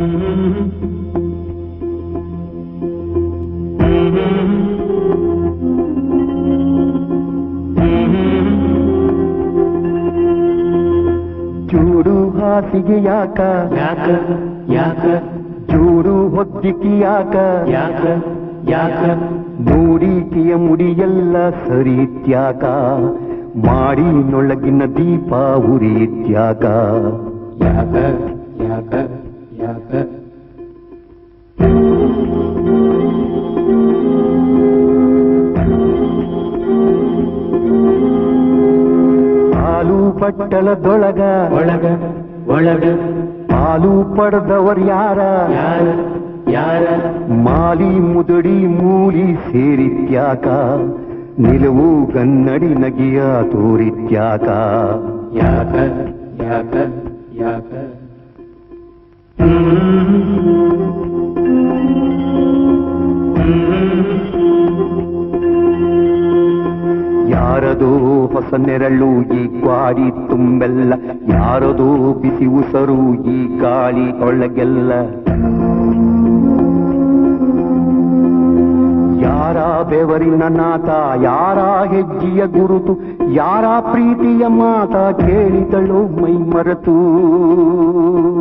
ಚೂರು ಹಾಸಿಗೆ ಯಾಕ ಯಾಕ ಯಾಕ ಚೂರು ಹೊದ್ದಿಕ್ಕಿ ಯಾಕ ಯಾಕ ಯಾಕ ನೋಡಿಕೆಯ ಮುಡಿಯೆಲ್ಲ ಸರಿತ್ಯಾಕ ಮಾಡಿನೊಳಗಿನ ದೀಪ ಉರಿತ್ಯಾಕ ಯಾಕ ಯಾಕ ಯಾಕ ಹಾಲು ಬಟ್ಟಲದೊಳಗ ಒಳಗ ಒಳಗ ಹಾಲು ಪಡೆದವರ್ ಯಾರ ಯಾರ ಯಾರ ಮಾಲಿ ಮುದಡಿ ಮೂಲಿ ಸೇರಿತ್ಯಾಕ ನಿಲುವು ಗನ್ನಡಿ ನಗಿಯ ತೋರಿತ್ಯಾಕ ಯಾಕ ಯಾಕ ಯಾಕ ಯಾರದೋ ಹೊಸ ನೆರಳು ಈ ಗ್ವಾಡಿ ತುಂಬೆಲ್ಲ ಯಾರದೋ ಬಿಸಿ ಉಸರು ಈ ಗಾಳಿ ಒಳಗೆಲ್ಲ ಯಾರ ಬೆವರಿನ ನಾಟ ಯಾರ ಹೆಜ್ಜೆಯ ಗುರುತು ಯಾರ ಪ್ರೀತಿಯ ಮಾತ ಕೇಳಿದಳು ಮೈ ಮರೆತು